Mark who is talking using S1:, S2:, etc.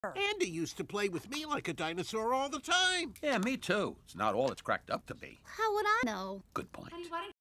S1: Andy used to play with me like a dinosaur all the time.
S2: Yeah, me too. It's not all it's cracked up to be.
S3: How would I know?
S2: Good point.